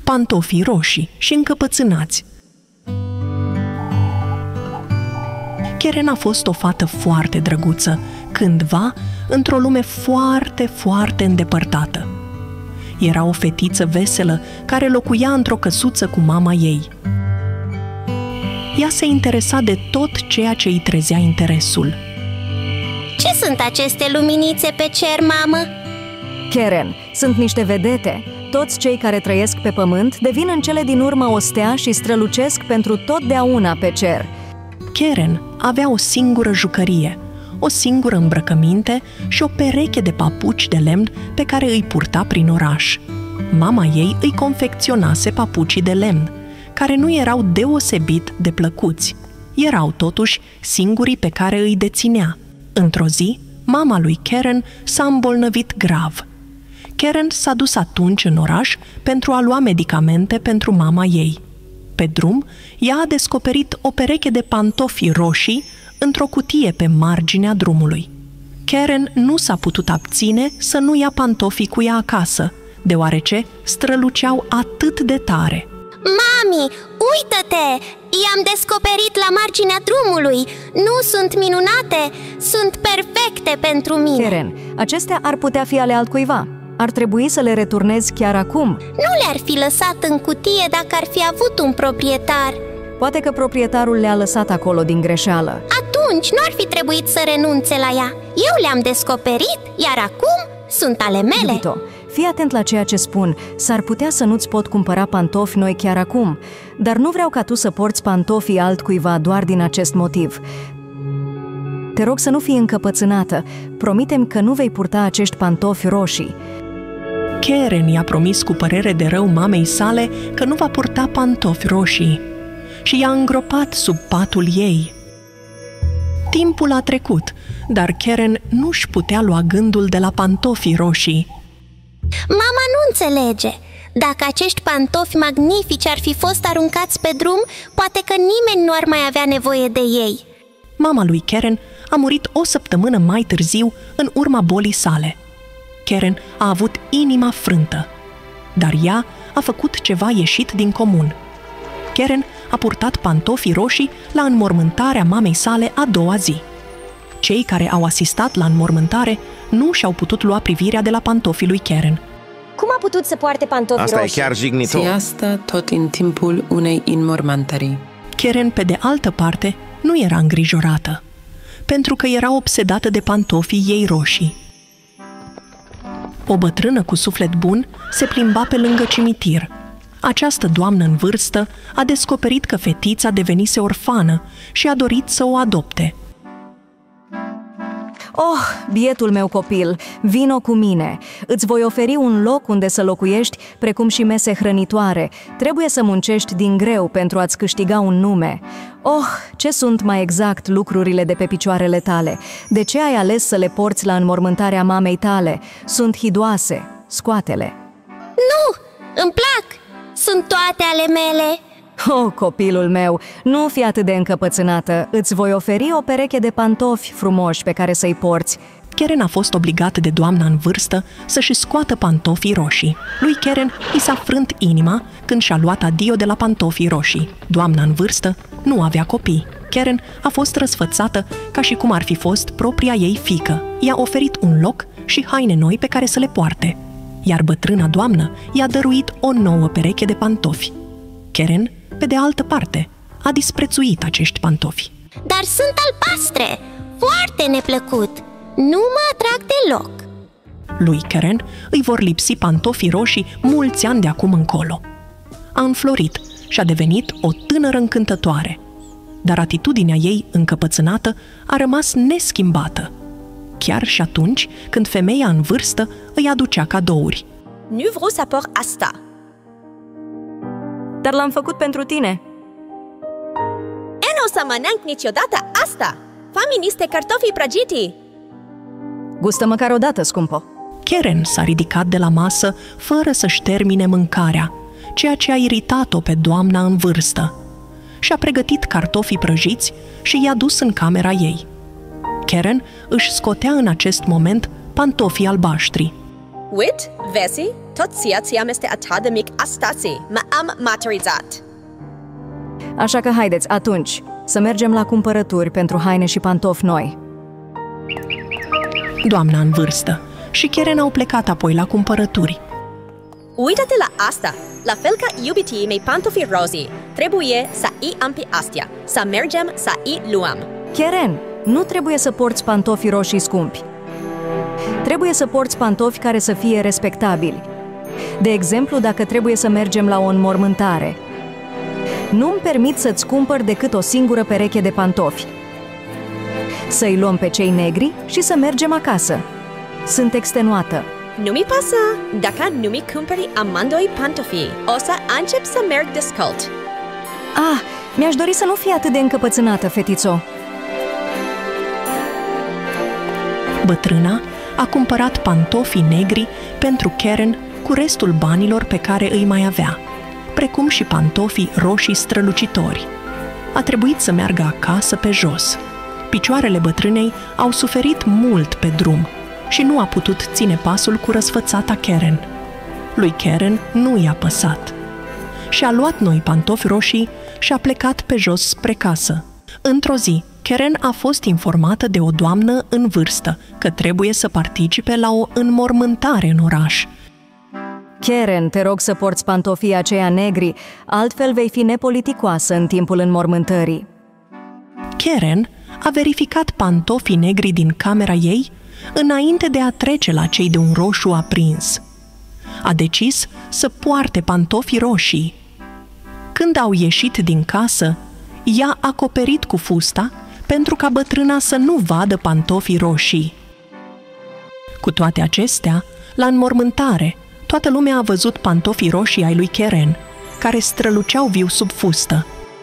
pantofii roșii și încăpățânați. Keren a fost o fată foarte drăguță, cândva într-o lume foarte, foarte îndepărtată. Era o fetiță veselă care locuia într-o căsuță cu mama ei. Ea se interesa de tot ceea ce îi trezea interesul. Ce sunt aceste luminițe pe cer, mamă? Keren, sunt niște vedete. Toți cei care trăiesc pe pământ devin în cele din urmă o stea și strălucesc pentru totdeauna pe cer. Keren avea o singură jucărie, o singură îmbrăcăminte și o pereche de papuci de lemn pe care îi purta prin oraș. Mama ei îi confecționase papucii de lemn, care nu erau deosebit de plăcuți. Erau totuși singurii pe care îi deținea. Într-o zi, mama lui Keren s-a îmbolnăvit grav. Keren s-a dus atunci în oraș pentru a lua medicamente pentru mama ei. Pe drum, ea a descoperit o pereche de pantofi roșii într-o cutie pe marginea drumului. Keren nu s-a putut abține să nu ia pantofii cu ea acasă, deoarece străluceau atât de tare. Mami, uită-te! I-am descoperit la marginea drumului! Nu sunt minunate? Sunt perfecte pentru mine! Keren, acestea ar putea fi ale altcuiva. Ar trebui să le returnezi chiar acum. Nu le-ar fi lăsat în cutie dacă ar fi avut un proprietar. Poate că proprietarul le-a lăsat acolo din greșeală. Atunci nu ar fi trebuit să renunțe la ea. Eu le-am descoperit, iar acum sunt ale mele. Iubito, fii atent la ceea ce spun. S-ar putea să nu-ți pot cumpăra pantofi noi chiar acum, dar nu vreau ca tu să porți pantofii altcuiva doar din acest motiv. Te rog să nu fii încăpățânată. Promite-mi că nu vei purta acești pantofi roșii. Keren i-a promis cu părere de rău mamei sale că nu va purta pantofi roșii și i-a îngropat sub patul ei. Timpul a trecut, dar Keren nu-și putea lua gândul de la pantofii roșii. Mama nu înțelege. Dacă acești pantofi magnifici ar fi fost aruncați pe drum, poate că nimeni nu ar mai avea nevoie de ei. Mama lui Keren a murit o săptămână mai târziu în urma bolii sale. Keren a avut inima frântă, dar ea a făcut ceva ieșit din comun. Keren a purtat pantofii roșii la înmormântarea mamei sale a doua zi. Cei care au asistat la înmormântare nu și-au putut lua privirea de la pantofii lui Keren. Cum a putut să poarte pantofi roșii? Asta e chiar jignitor. Și asta tot în timpul unei înmormântări. Keren, pe de altă parte, nu era îngrijorată, pentru că era obsedată de pantofii ei roșii. O bătrână cu suflet bun se plimba pe lângă cimitir. Această doamnă în vârstă a descoperit că fetița devenise orfană și a dorit să o adopte. Oh, bietul meu copil, vino cu mine. Îți voi oferi un loc unde să locuiești, precum și mese hrănitoare. Trebuie să muncești din greu pentru a-ți câștiga un nume. Oh, ce sunt mai exact lucrurile de pe picioarele tale? De ce ai ales să le porți la înmormântarea mamei tale? Sunt hidoase, scoate-le. Nu, îmi plac, sunt toate ale mele. Oh, copilul meu, nu fi atât de încăpățânată. Îți voi oferi o pereche de pantofi frumoși pe care să-i porți. Keren a fost obligat de doamna în vârstă să-și scoată pantofii roșii. Lui Keren i s-a frânt inima când și-a luat adio de la pantofii roșii. Doamna în vârstă nu avea copii. Keren a fost răsfățată ca și cum ar fi fost propria ei fiică. I-a oferit un loc și haine noi pe care să le poarte, iar bătrâna doamnă i-a dăruit o nouă pereche de pantofi. Keren, pe de altă parte, a disprețuit acești pantofi. Dar sunt albastre, foarte neplăcut. Nu mă atrag deloc. Lui Keren îi vor lipsi pantofii roșii mulți ani de acum încolo. A înflorit și a devenit o tânără încântătoare, dar atitudinea ei încăpățânată a rămas neschimbată, chiar și atunci când femeia în vârstă îi aducea cadouri. Nu vreau să port asta. Dar l-am făcut pentru tine. E nu o să mănânc niciodată asta. Fami niște cartofi prăjiți. Gustă măcar o dată, scumpo. Keren s-a ridicat de la masă fără să-și termine mâncarea, ceea ce a iritat-o pe doamna în vârstă. Și-a pregătit cartofii prăjiți și i-a dus în camera ei. Keren își scotea în acest moment pantofii albaștri. Uit, vezi, tot ți-am este atât de mic astăzi. M-am maturizat. Așa că haideți, atunci, să mergem la cumpărături pentru haine și pantofi noi. Doamna în vârstă și Karen au plecat apoi la cumpărături. Uită-te la asta! La fel ca iubitii mei pantofi rozi, trebuie să îi am pe astea, să mergem să îi luăm. Karen, nu trebuie să porți pantofi roșii scumpi. Trebuie să porți pantofi care să fie respectabili. De exemplu, dacă trebuie să mergem la o înmormântare. Nu-mi permit să-ți cumpăr decât o singură pereche de pantofi. Să-i luăm pe cei negri și să mergem acasă. Sunt extenuată. Nu-mi pasă! Dacă nu-mi cumpări amândoi pantofii, o să încep să merg descălt. Ah, mi-aș dori să nu fii atât de încăpățânată, fetițo. Bătrâna a cumpărat pantofii negri pentru Karen cu restul banilor pe care îi mai avea, precum și pantofii roșii strălucitori. A trebuit să meargă acasă pe jos. Picioarele bătrânei au suferit mult pe drum și nu a putut ține pasul cu răsfățata Karen. Lui Karen nu i-a păsat. Și-a luat noi pantofi roșii și a plecat pe jos spre casă. Într-o zi, Karen a fost informată de o doamnă în vârstă că trebuie să participe la o înmormântare în oraș. Karen, te rog să porți pantofii aceia negri, altfel vei fi nepoliticoasă în timpul înmormântării. Karen a verificat pantofii negri din camera ei înainte de a trece la cei de un roșu aprins. A decis să poarte pantofii roșii. Când au ieșit din casă, i-a acoperit cu fusta pentru ca bătrâna să nu vadă pantofii roșii. Cu toate acestea, la înmormântare, toată lumea a văzut pantofii roșii ai lui Karen, care străluceau viu sub fustă.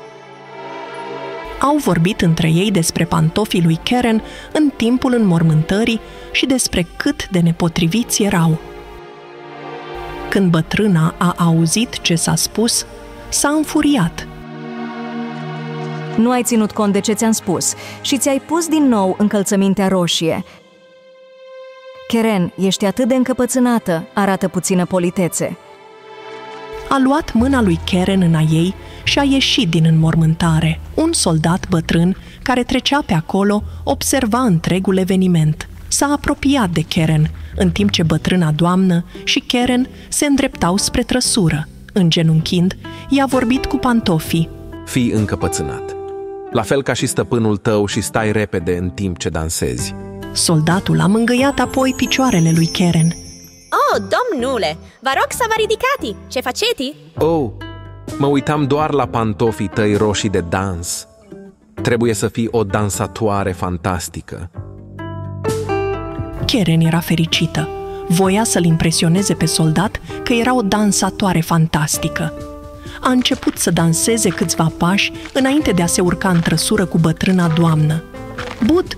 Au vorbit între ei despre pantofii lui Karen în timpul înmormântării și despre cât de nepotriviți erau. Când bătrâna a auzit ce s-a spus, s-a înfuriat. Nu ai ținut cont de ce ți-am spus și ți-ai pus din nou încălțămintea roșie. Karen, ești atât de încăpățânată, arată puțină politețe. A luat mâna lui Karen în a ei și a ieșit din înmormântare. Un soldat bătrân care trecea pe acolo observa întregul eveniment. S-a apropiat de Karen, în timp ce bătrâna doamnă și Karen se îndreptau spre trăsură. Îngenunchind, i-a vorbit cu pantofii. Fii încăpățânat, la fel ca și stăpânul tău și stai repede în timp ce dansezi. Soldatul a mângâiat apoi picioarele lui Karen. Oh, domnule, vă rog să vă ridicați! Ce faceți? Oh, mă uitam doar la pantofii tăi roșii de dans. Trebuie să fii o dansatoare fantastică. Karen era fericită. Voia să-l impresioneze pe soldat că era o dansatoare fantastică. A început să danseze câțiva pași înainte de a se urca în trăsură cu bătrâna doamnă. But!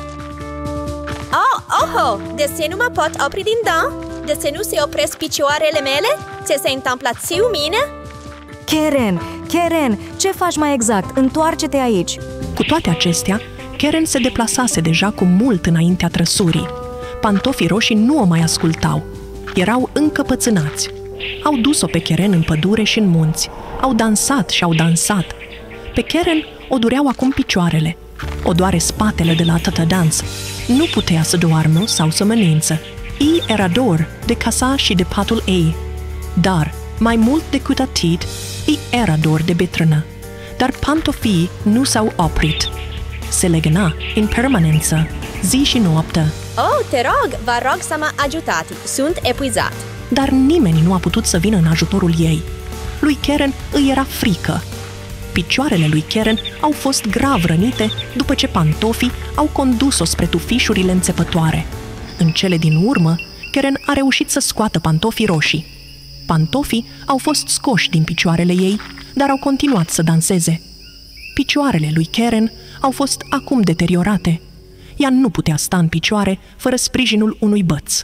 Oh, de ce nu mă pot opri din dans? De ce nu se opresc picioarele mele? Ce se întâmplă țiu mine? Karen, ce faci mai exact? Întoarce-te aici! Cu toate acestea, Karen se deplasase deja cu mult înaintea trăsurii. Pantofii roșii nu o mai ascultau. Erau încăpățânați. Au dus-o pe Karen în pădure și în munți. Au dansat și au dansat. Pe Karen o dureau acum picioarele. O doare spatele de la atâta dans. Nu putea să doarmă sau să mănânță. I era dor de casa și de patul ei. Dar, mai mult decât atât, i era dor de bătrână. Dar pantofii nu s-au oprit. Se legăna în permanență, zi și noapte. Oh, te rog, vă rog să mă ajutați. Sunt epuizat. Dar nimeni nu a putut să vină în ajutorul ei. Lui Karen îi era frică. Picioarele lui Karen au fost grav rănite după ce pantofii au condus-o spre tufișurile înțepătoare. În cele din urmă, Karen a reușit să scoată pantofii roșii. Pantofii au fost scoși din picioarele ei, dar au continuat să danseze. Picioarele lui Karen au fost acum deteriorate. Ea nu putea sta în picioare fără sprijinul unui băț.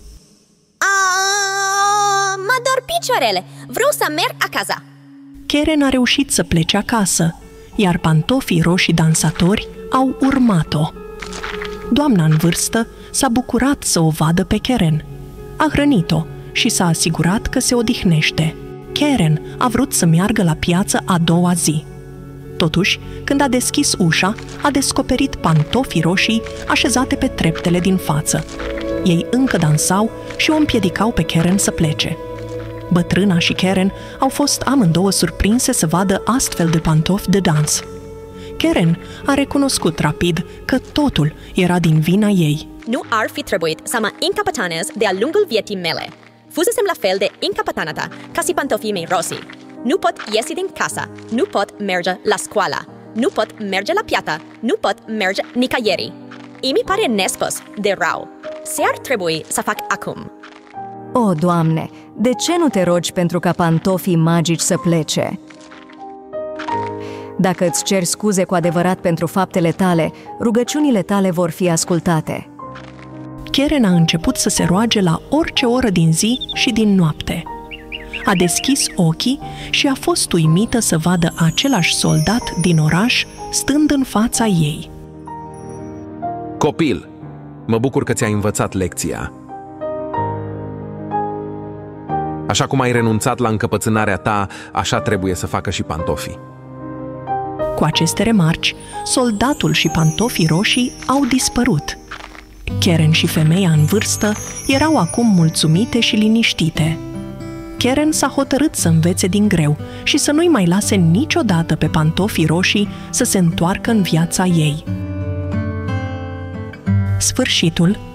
Mă dor picioarele. Vreau să merg acasă. Karen a reușit să plece acasă, iar pantofii roșii dansatori au urmat-o. Doamna în vârstă s-a bucurat să o vadă pe Karen. A hrănit-o și s-a asigurat că se odihnește. Karen a vrut să meargă la piață a doua zi. Totuși, când a deschis ușa, a descoperit pantofii roșii așezate pe treptele din față. Ei încă dansau și o împiedicau pe Karen să plece. Bătrâna și Karen au fost amândouă surprinse să vadă astfel de pantofi de dans. Karen a recunoscut rapid că totul era din vina ei. Nu ar fi trebuit să mă incapatanez de-a lungul vieții mele. Fusesem la fel de incapatanată ca și pantofii mei rosi. Nu pot ieși din casa, nu pot merge la școală, nu pot merge la piață, nu pot merge nicăieri. Mi pare nespus de rău. Ce ar trebui să fac acum? O, Doamne, de ce nu te rogi pentru ca pantofii magici să plece? Dacă îți ceri scuze cu adevărat pentru faptele tale, rugăciunile tale vor fi ascultate. Karen a început să se roage la orice oră din zi și din noapte. A deschis ochii și a fost uimită să vadă același soldat din oraș stând în fața ei. Copil, mă bucur că ți-ai învățat lecția. Așa cum ai renunțat la încăpățânarea ta, așa trebuie să facă și pantofii. Cu aceste remarci, soldatul și pantofii roșii au dispărut. Karen și femeia în vârstă erau acum mulțumite și liniștite. Karen s-a hotărât să învețe din greu și să nu-i mai lase niciodată pe pantofii roșii să se întoarcă în viața ei. Sfârșitul